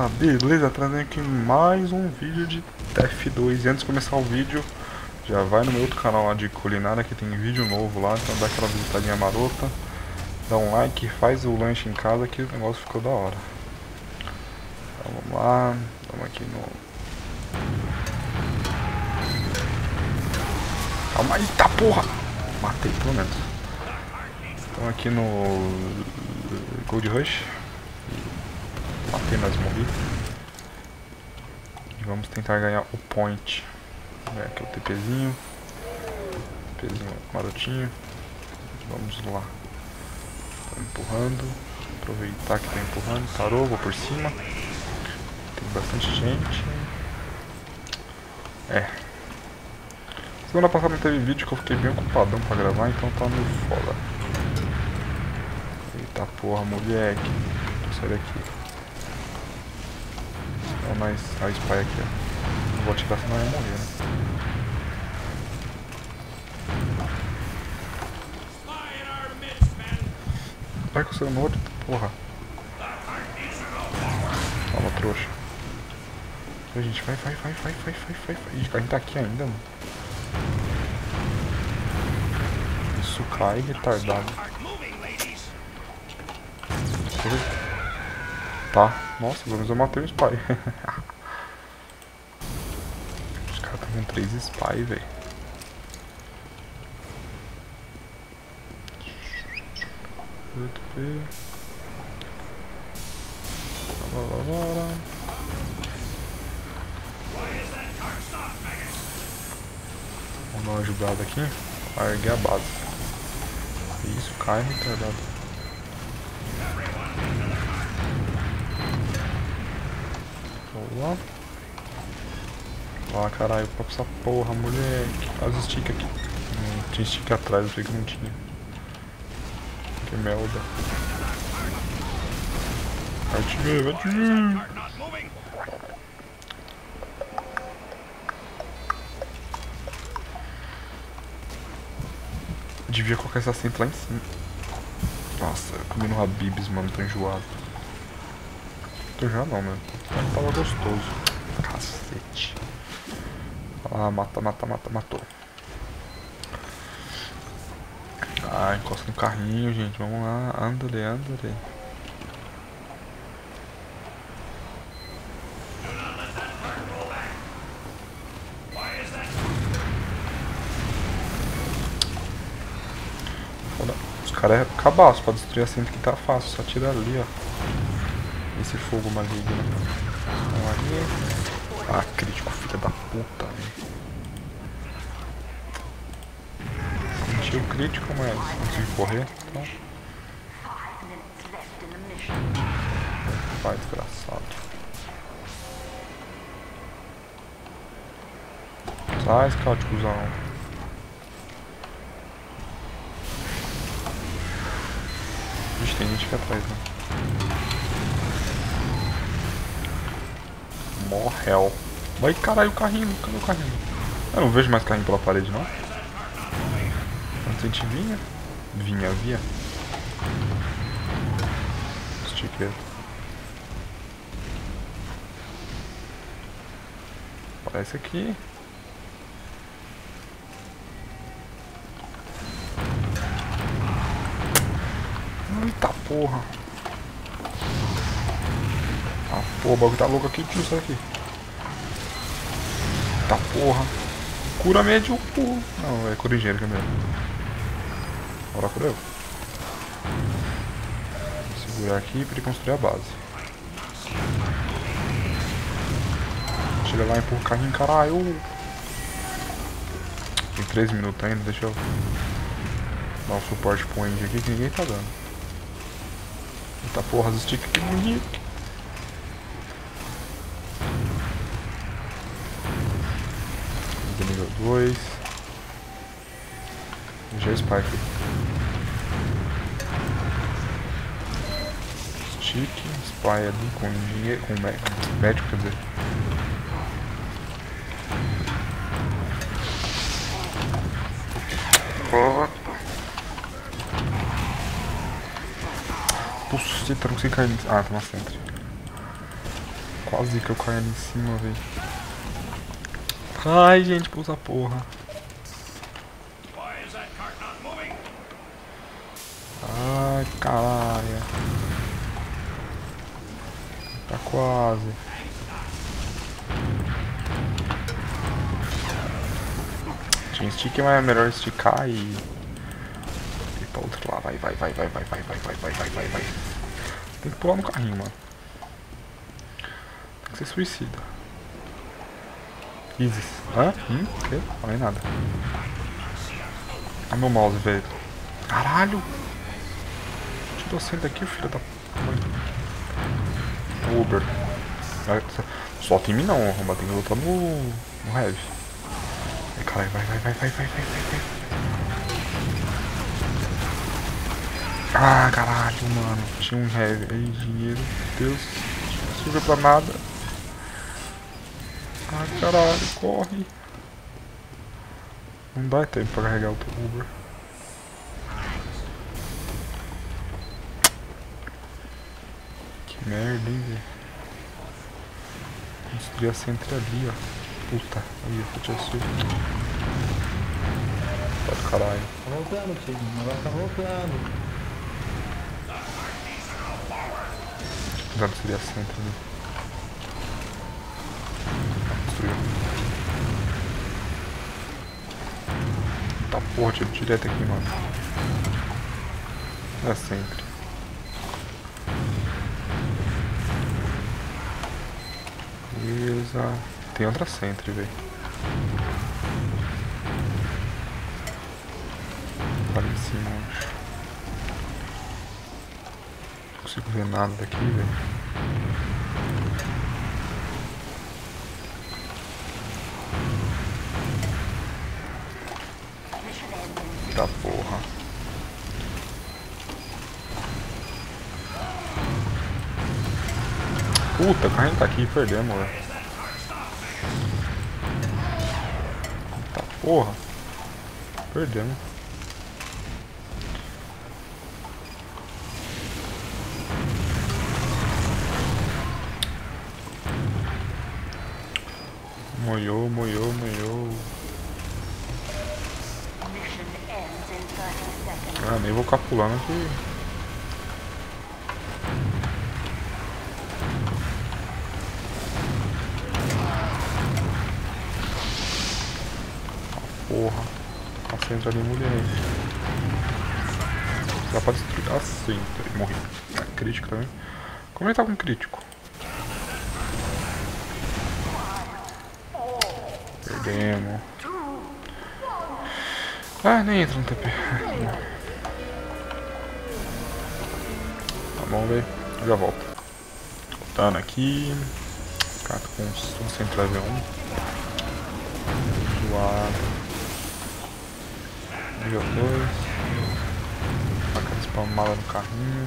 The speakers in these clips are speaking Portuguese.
Beleza, trazendo aqui mais um vídeo de TF2. E antes de começar o vídeo, já vai no meu outro canal lá de culinária que tem vídeo novo lá, então dá aquela visitadinha marota, dá um like, faz o lanche em casa que o negócio ficou da hora. Então vamos lá, vamos aqui no... Calma aí, tá porra! Matei pelo menos. Estamos aqui no Gold Rush. Matei, mas morri. E vamos tentar ganhar o point. Aqui o TPzinho. TPzinho marotinho. Vamos lá. Tô empurrando. Aproveitar que tá empurrando. Parou, vou por cima. Tem bastante gente. Semana passada não teve vídeo que eu fiquei bem ocupadão pra gravar, então tá meio foda. Eita porra, moleque. Sai daqui. Olha nós, a spy aqui, ó. Não vou atirar senão eu ia morrer, né? Vai com o seu note, porra. Toma, trouxa. Vai, gente, vai. Ih, a gente tá aqui ainda, mano. Isso cai, retardado. Tá, nossa, pelo menos eu matei o spy. Os caras estão com 3 spy, velho. Vamos dar uma ajudada aqui. Larguei a base. Isso, cai, retardado. Vamos lá. Ah, caralho, pra essa porra, moleque. As stick aqui. Não tinha stick atrás, eu sei que não tinha. Que merda. Vai te ver. Devia colocar essa cinta lá em cima. Nossa, eu comi no Habib's, mano, tô enjoado. Tô enjoado não, mano. Mas tava gostoso. Cacete. Ah, matou. Ah, encosta no carrinho, gente. Vamos lá. Andale. Foda. Os caras é cabaço pra destruir a cinta que tá fácil. Só tira ali, ó. Esse fogo maligno. Vamos ali. Ah, crítico, filha da puta, velho. Senti o crítico, mas não consegui correr. Então. Vai, desgraçado. Sai, scout, cuzão. Vixe, tem gente aqui atrás, né? Morreu. Vai, caralho, o carrinho. Cadê o carrinho? Eu não vejo mais carrinho pela parede, não. Antes a gente via. Sticker. Parece aqui. Eita porra. Ah, porra, o bagulho tá louco aqui, tio, sai aqui. Eita porra. Cura médio, porra. Não, é cura engenheiro que é mesmo. Bora cura eu. Vou segurar aqui pra ele construir a base. Chega lá e empurra o carrinho, caralho. Tem 3 minutos ainda, deixa eu dar um suporte pro Andy aqui que ninguém tá dando. Eita porra, as sticks aqui bonito. Nível 2. Já Spike. Stick, Spy ali com engenheiro, com médico, quer dizer. Puxa, não consegui cair. Ah, tá na frente. Quase que eu caí ali em cima, velho. Ai, gente, pousa porra. Ai, caralho. Tá quase. Tinha stick, mas é melhor esticar e ir pra outro lado. Vai. Tem que pular no carrinho, mano. Tem que ser suicida. Isis. Hã? O quê? Falei nada. Olha meu mouse, velho. Caralho! Tirou você daqui, filho da mãe. Uber. Solta em mim não, arromba. Tem que lutar no heavy. Ai, caralho, vai. Ah, caralho, mano. Tinha um heavy. Aí, dinheiro. Deus. Não serviu pra nada. Ah, caralho, corre. Não dá tempo pra carregar o Uber. Que merda, hein, velho. Destruir a centro ali, ó. Puta, aí, eu te assusto. Tá do caralho. Tá voltando, filho. O negócio tá voltando. Já destruir a centro ali. Destruiu. Tá porra, tiro direto aqui, mano. É sempre. Beleza. Tem outra sentry, velho. Lá em cima, acho. Não consigo ver nada daqui, velho. Tá porra. Puta, o carrinho tá aqui, perdemos, velho. Tá porra. Perdemos. Moiou. Ah, nem vou ficar pulando aqui. Porra. A centro ali, mulher. Dá pra destruir a centro. Morri. Ah, crítico também. Como ele tá com crítico? Perdemos. Ah, nem entra no TP. Tá bom, velho. Já volto. Voltando aqui. Cato com um centro level 1. Zoado. Nível 2. Faca spamada no carrinho.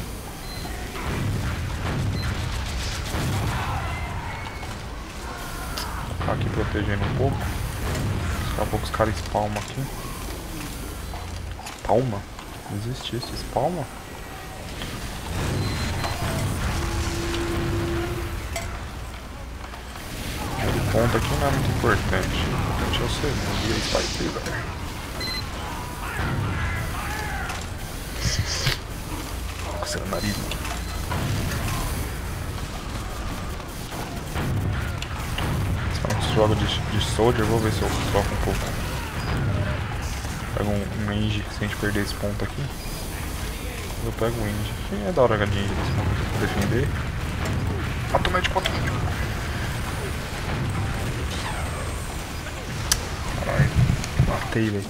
Vou ficar aqui protegendo um pouco. Daqui a pouco os caras spalmam aqui. Palma? Não existe isso, spalma? O ponto aqui não é muito importante. O importante é o segundo. E aí, partida. Coceira o nariz aqui. Se joga de soldier, vou ver se eu troco um pouco. Pego um range sem a gente perder esse ponto aqui. Eu pego o range. É da hora a gadinha desse ponto aqui pra defender. Automático. Caralho, matei, velho.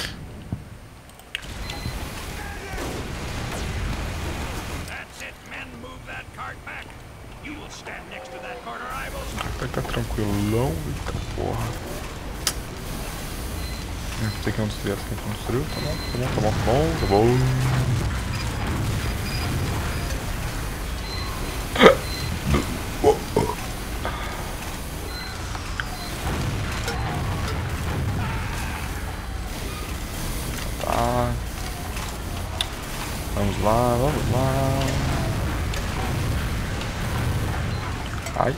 Tá tranquilão, eita porra. Sei que não destruiu, essa que a gente não destruiu, tá bom. Tá. Vamos lá. Ai.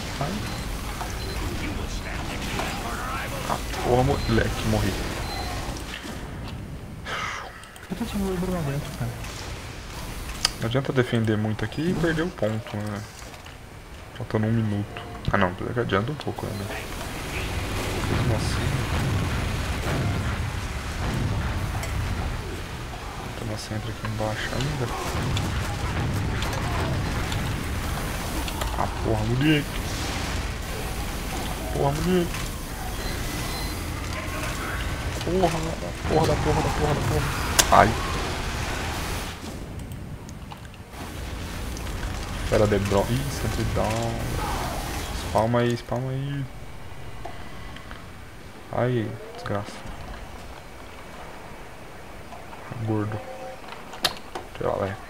Ah, porra, moleque, morri. Eu tô tirando o Bruno dentro, cara. Não adianta defender muito aqui e perder o ponto, né? Faltando 1 minuto. Ah não, adianta um pouco, né? Mesmo assim. Tem uma centra aqui embaixo ainda. Ah, porra, moleque. Porra. Ai. Fera de drone. Ih, sempre down. Spalma aí. Ai, desgraça. Gordo. Sei lá, velho.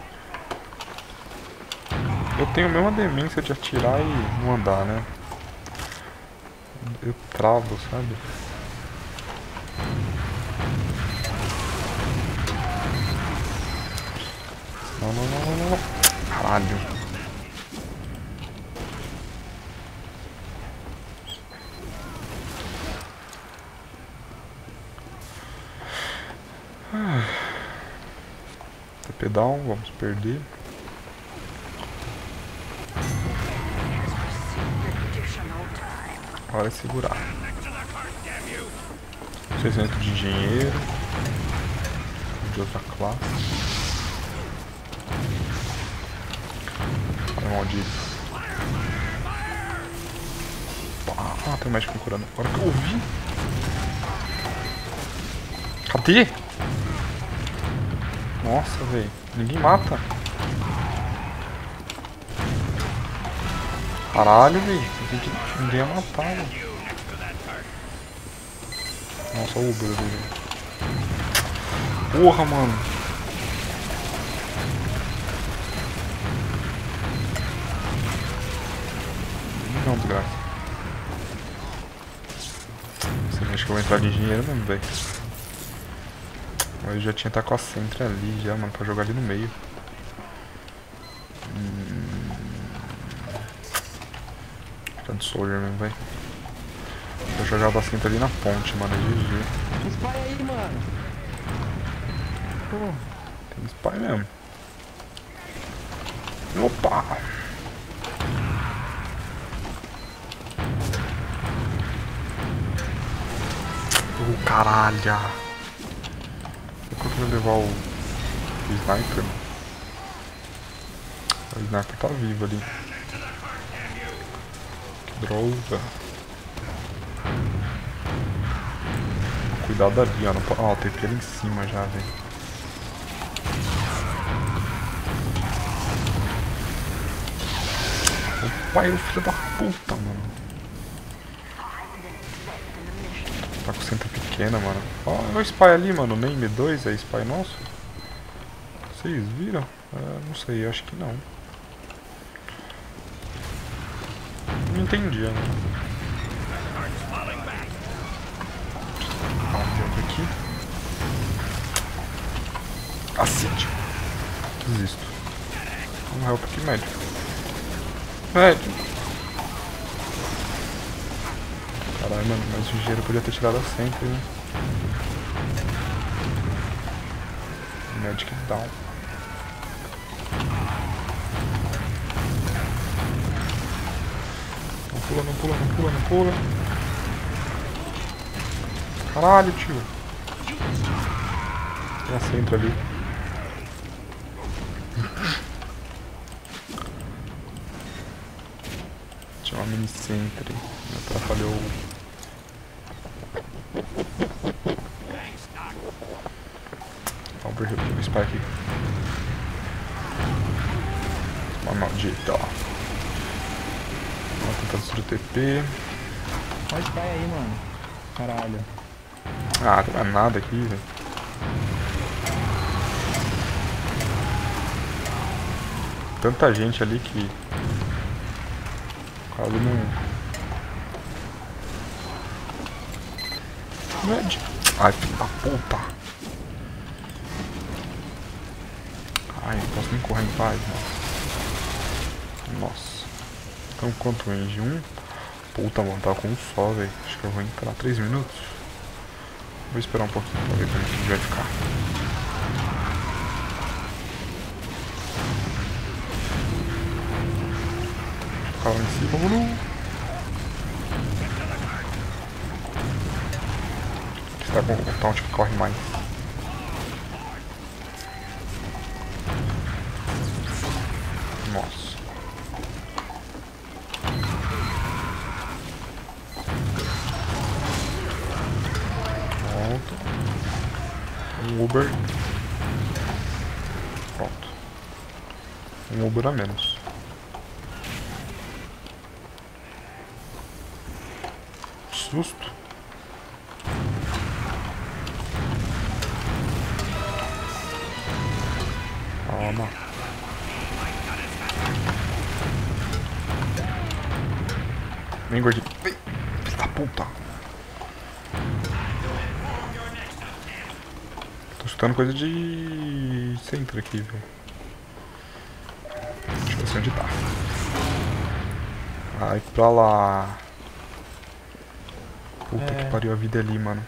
Eu tenho a mesma demência de atirar e não andar, né? Eu travo, sabe? Não. Caralho. TP down, vamos perder. Agora é segurar. 600 de engenheiro. De outra classe. Maldito. Ah, tem médico curando. Agora que eu ouvi. Cadê? Nossa, velho. Ninguém mata. Caralho, velho. Ninguém ia matar, velho. Nossa, o Uber dele. Porra, mano. Não, desgraça. Você acha que eu vou entrar de engenheiro mesmo, velho? Mas eu já tinha estar com a Sentra ali já, mano, pra jogar ali no meio. Tá de soldier mesmo, velho. Eu jogava a Sentra ali na ponte, mano, é GG. Spy aí, mano. Pô. Tem spy mesmo. Opa! Caralho! Eu consegui levar o sniper. O sniper tá vivo ali. Que droga. Cuidado ali, ó. Ó, tem ele em cima já, velho. Opa, o filho da puta, mano. Tá com centro pequena, mano. Ó, é o spy ali, mano. Nem M2 é spy nosso? Vocês viram? Não sei, acho que não. Não entendi, né? Aqui. Cacete. Desisto. Vamos help aqui, médico. Médico. Caralho, mano, mas o engenheiro podia ter tirado a sempre, né? Medic down. Não pula. Caralho, tio. Tem a centro ali. Tinha uma mini sentry. Me atrapalhou. Vamos ver o spy aqui. Uma maldita, ó. Vamos tentar destruir o TP. Olha o spy aí, mano. Caralho. Ah, não tem mais nada aqui, velho. Tanta gente ali que quase não. Ai, filho da puta. Ai, não posso nem correr em paz, mano. Nossa. Então quanto range? 1? Puta, mano, tá com um só, velho. Acho que eu vou entrar 3 minutos. Vou esperar um pouquinho pra ver como que vai ficar. Ficar lá em cima, mano. Tá com o taunt que corre mais. Nossa. Pronto. Um Uber. Pronto. Um Uber a menos. Susto. Calma. Vem, gordinho. Vem. Filho da puta. Tô chutando coisa de centro aqui, velho. Deixa eu ver onde tá. Vai pra lá. Puta que pariu, a vida é ali, mano.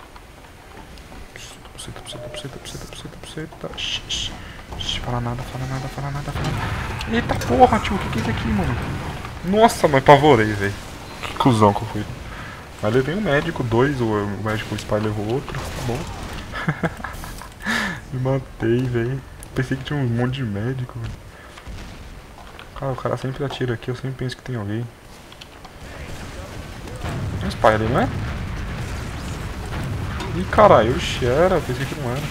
Pseta. Fala nada. Eita porra, tio, o que é isso aqui, mano? Nossa, mas pavorei, velho. Que cuzão que eu fui. Mas levei um médico, 2, o médico o Spy levou outro, tá bom. Me matei, velho. Pensei que tinha um monte de médico, velho. Cara, o cara sempre atira aqui, eu sempre penso que tem alguém. Tem um Spy ali, não é? Ih, caralho, oxe, era, pensei que não era.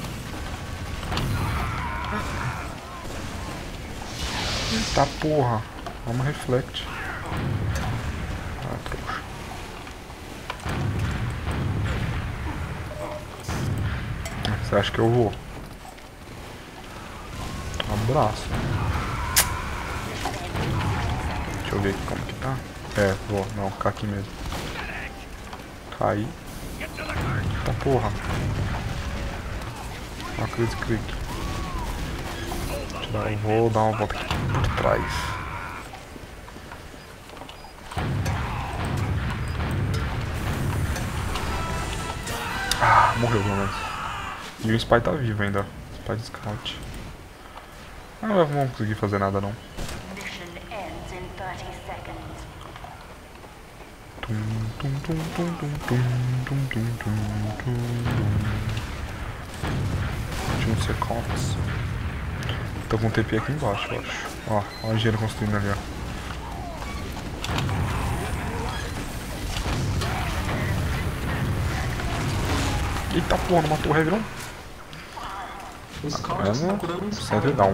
Eita porra, vamos reflect. Ah, trouxa. Você acha que eu vou? Abraço. Deixa eu ver aqui como que tá. É, vou, não, ficar aqui mesmo. Cair. Eita porra. Uma crise click. Eu vou dar uma volta aqui por trás. Ah, morreu pelo menos. E o Spy tá vivo ainda. Spy de scout. Ah, não vamos conseguir fazer nada não. Tinha um seconds. Tô com um TP aqui embaixo, eu acho. Ó o engenheiro construindo ali, ó. Eita porra, não matou o heavy não? Tá vendo? Sempre down.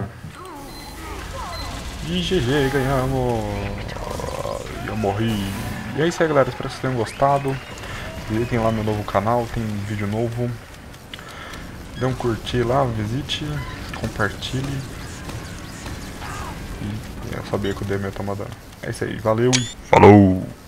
E GG, ganhamos. Eu morri. E é isso aí, galera, espero que vocês tenham gostado. Visitem lá meu novo canal, tem vídeo novo. Dê um curtir lá, visite, compartilhe. E eu sabia que o DM ia tomar dano. É isso aí, valeu e falou!